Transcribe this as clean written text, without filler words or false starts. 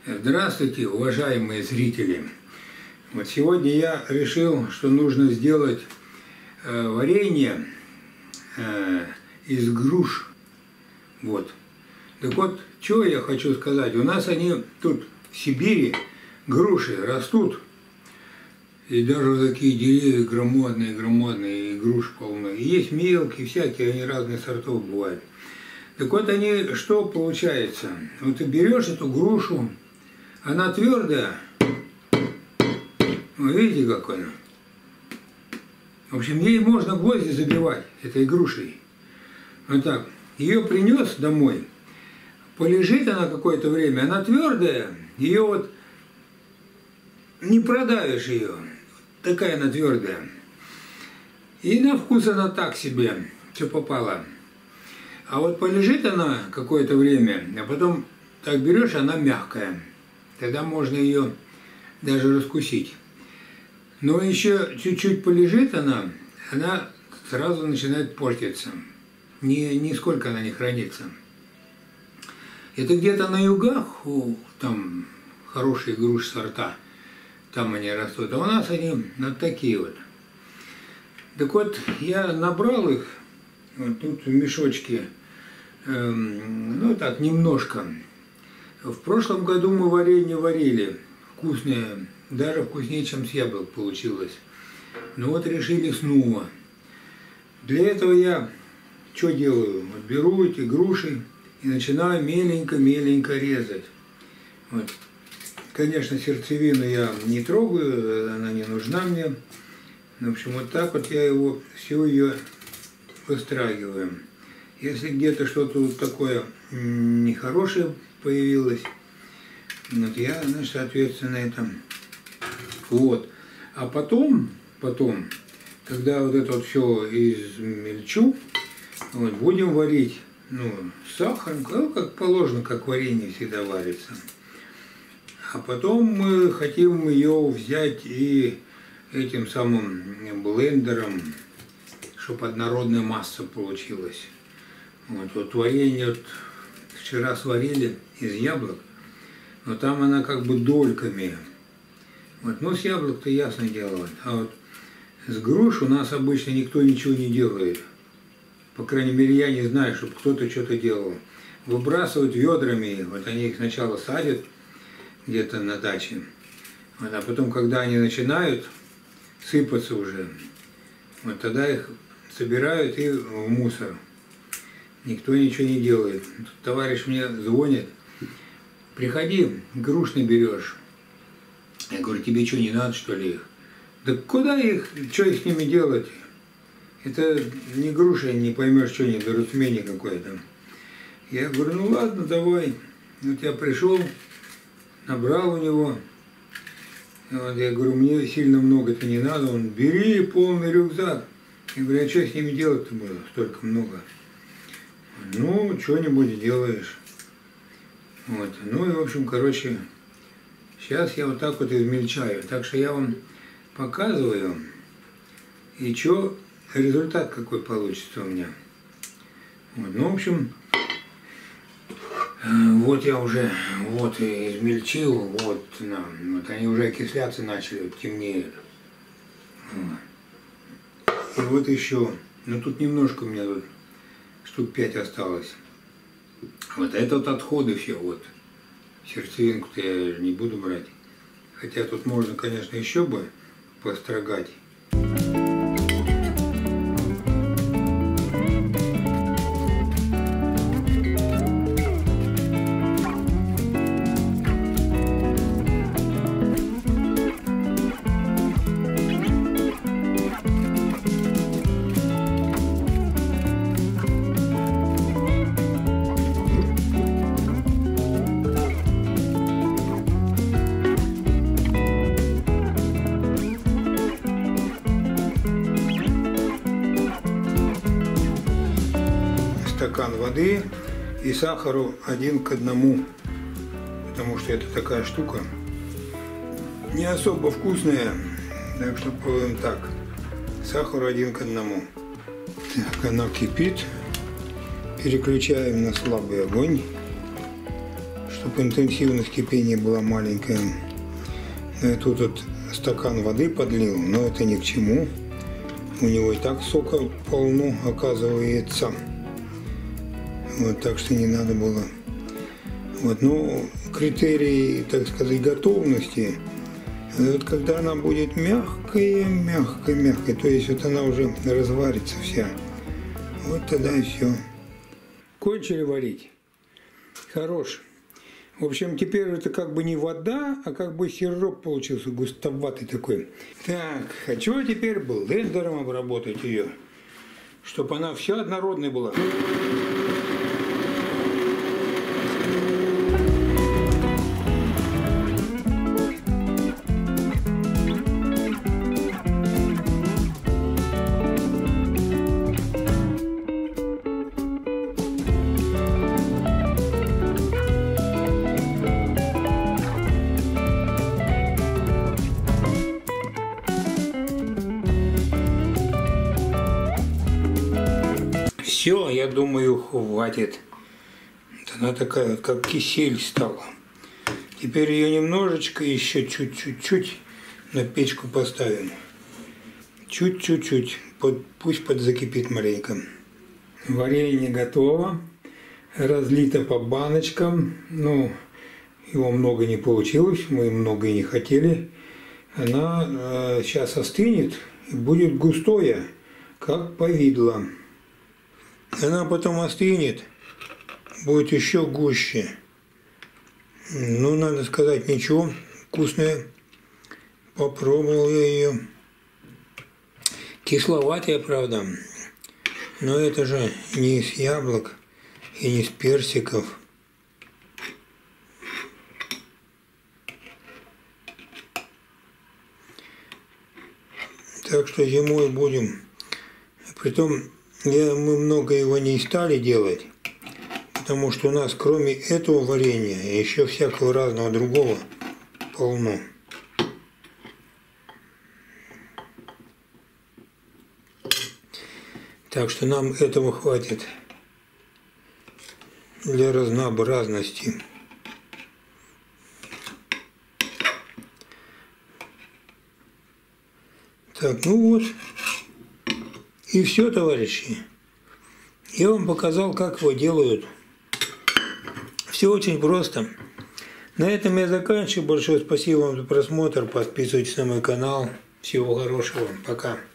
Здравствуйте, уважаемые зрители! Вот сегодня я решил, что нужно сделать варенье из груш. Вот. Так вот, что я хочу сказать. У нас они тут в Сибири, груши растут. И даже такие деревья громадные, и груш полно. И есть мелкие, всякие, они разных сортов бывают. Так вот они, что получается? Вот ты берешь эту грушу, она твердая. Вы видите, какой она? В общем, ей можно гвозди забивать, этой грушей. Вот так. Ее принес домой. Полежит она какое-то время, она твердая, ее вот не продавишь ее. Такая она твердая. И на вкус она так себе, что попало. А вот полежит она какое-то время, а потом так берешь, она мягкая. Тогда можно ее даже раскусить. Но еще чуть-чуть полежит она сразу начинает портиться. Нисколько она не хранится. Это где-то на югах, там хорошие груши сорта, там они растут. А у нас они вот такие вот. Так вот, я набрал их, вот тут в мешочке, ну так, немножко. В прошлом году мы варенье варили, вкусное, даже вкуснее, чем с яблок получилось. Но вот решили снова. Для этого я что делаю? Вот беру эти груши и начинаю меленько резать. Вот. Конечно, сердцевину я не трогаю, она не нужна мне. В общем, вот так вот я всю ее выстрагиваю. Если где-то что-то вот такое нехорошее появилось, вот я, значит, соответственно, это... Вот. А потом, когда вот это вот все измельчу, вот, будем варить, с сахаром, как положено, как варенье всегда варится. А потом мы хотим ее взять и этим самым блендером, чтобы однородная масса получилась. Вот варенье вот вчера сварили из яблок, но там она как бы дольками. Вот, но с яблок-то ясно дело. А вот с груш у нас обычно никто ничего не делает. По крайней мере, я не знаю, чтобы кто-то что-то делал. Выбрасывают ведрами, вот они их сначала садят где-то на даче, вот, а потом, когда они начинают сыпаться уже, вот тогда их собирают и в мусор. Никто ничего не делает. Тут товарищ мне звонит: приходи, груш наберешь. Я говорю: тебе что, не надо, что ли, их? Да куда их, что их с ними делать? Это не груша, не поймешь, что недоразумение какое-то. Я говорю: ну ладно, давай. Вот я пришел, набрал у него. Вот я говорю: мне сильно много-то не надо. Он: бери полный рюкзак. Я говорю: а что с ними делать-то было столько много? Ну, что-нибудь делаешь. Вот. Ну и, в общем, короче, сейчас я вот так вот измельчаю. Так что я вам показываю, и что, результат какой получится у меня. Вот. Ну, в общем, вот я уже и измельчил, вот они уже окисляться начали, вот темнеют. И вот еще, тут немножко у меня тут штук 5 осталось. Вот это вот отходы все, вот. Сердцевинку-то я не буду брать. Хотя тут можно, конечно, еще бы построгать. Стакан воды и сахару 1 к 1, потому что это такая штука не особо вкусная, так что пробуем так: сахару 1 к 1. Так, она кипит, переключаем на слабый огонь, чтобы интенсивность кипения была маленькая. Я тут вот стакан воды подлил, но это ни к чему. У него и так сока полно, оказывается. Вот, так что не надо было. Вот, но критерий, так сказать, готовности, вот когда она будет мягкая, то есть вот она уже разварится вся, вот тогда и все. Кончили варить. Хорош. В общем, теперь это как бы не вода, а как бы сироп получился густоватый такой. Так, хочу теперь блендером обработать ее, чтобы она вся однородная была. Все, я думаю, хватит. Она такая вот, как кисель стала. Теперь ее немножечко, еще чуть-чуть на печку поставим. Чуть-чуть, пусть подзакипит маленько. Варенье готово. Разлито по баночкам. Ну, его много не получилось, мы много и не хотели. Она сейчас остынет и будет густое, как повидло. Она потом остынет, будет еще гуще. Ну, надо сказать, ничего, вкусная. Попробовал я ее. Кисловатая, правда, но это же не из яблок и не из персиков. Так что зимой будем. Притом мы много его не стали делать, потому что у нас кроме этого варенья еще всякого разного другого полно. Так что нам этого хватит для разнообразности. Так, ну вот. И все, товарищи. Я вам показал, как его делают. Все очень просто. На этом я заканчиваю. Большое спасибо вам за просмотр. Подписывайтесь на мой канал. Всего хорошего. Пока.